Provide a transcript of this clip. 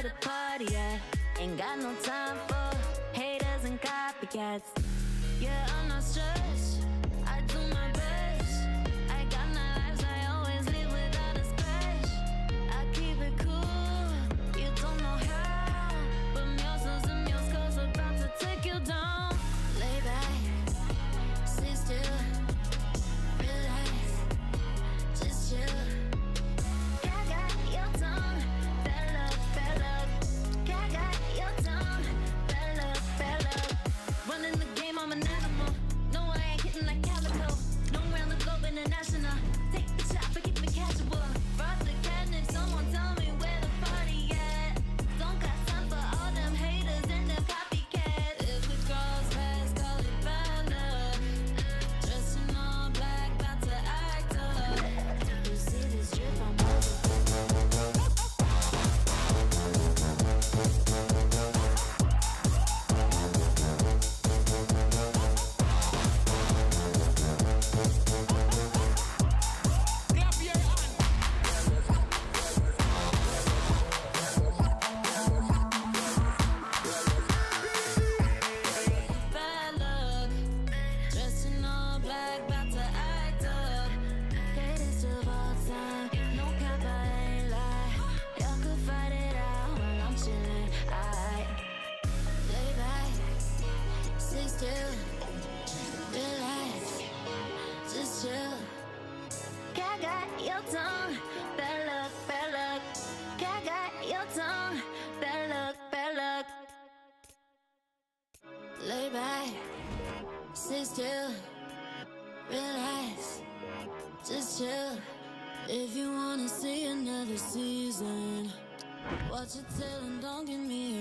the party at? Ain't got no time for haters and copycats. Yeah, I'm not stressed, I do my best. I got my lives, I always live without a scratch. I keep it cool, you don't know how, but meus and meus cause about to take you down. Lay back, sit still, relax, just chill. Gaga your tongue, bad luck, bad luck. Gaga your tongue, bad luck, bad luck. Running the game, I'm an animal. No, I ain't hitting like calico. No round the globe international. Take the shot, but keep it casual. Rob the catnip, someone tell me where the party at. Don't got time for all them haters and them copycats. If we cross paths, call it bad luck. Dressing all black, about to act up. You see this drip, I'm bad luck. Dressing all black, about to act up. Greatest of all time, no cap, I ain't lie. Y'all could fight it out while I'm chilling. I lay back, sit still, relax, just chill. Gaga your tongue, bad luck, bad luck. Gaga your tongue, bad luck, bad luck. Lay back, sit still, relax, just chill. If you wanna see another season, watch it till and don't give me